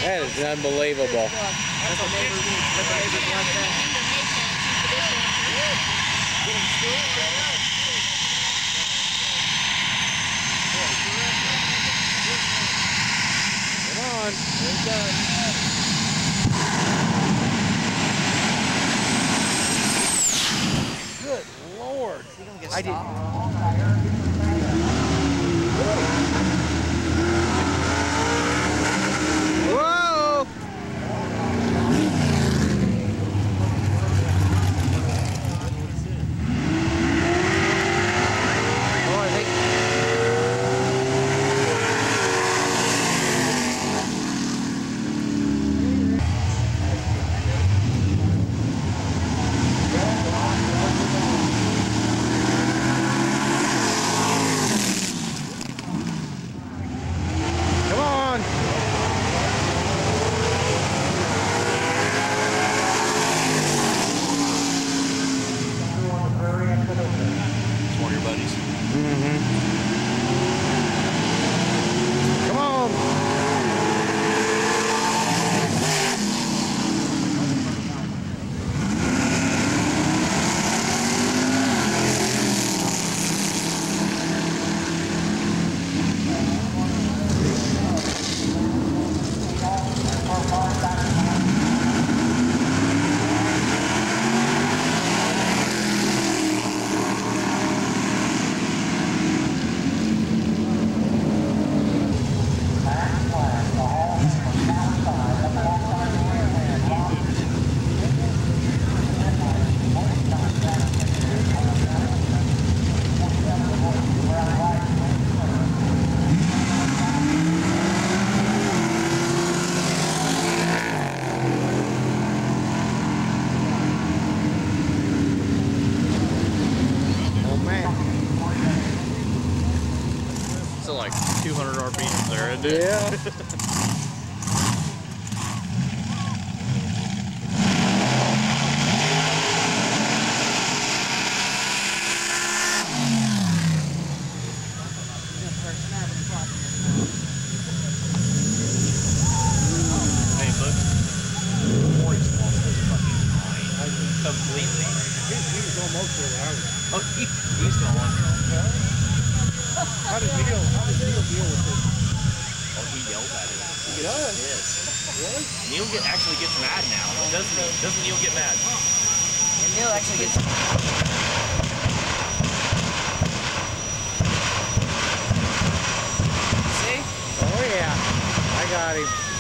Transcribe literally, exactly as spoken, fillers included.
That is unbelievable. That's a neighbor. That's a neighbor's like that. Come on. There it goes. Good Lord. Is he gonna get I stopped? Whoa! Oh, I think. Come on! It's one of your buddies. Mm-hmm. Come on! So like two hundred R P Ms there, isn't it? Yeah. Hey, look. Maurice lost his fucking mind. Completely. He, he was almost where I was. Oh, he, he's gone. How did Neil, how did Neil deal with this? Oh, he yelled at it. He does? Yes. Really? Neil get, actually gets mad now, doesn't he? Doesn't Neil get mad? And Neil actually gets. See? Oh yeah. I got him.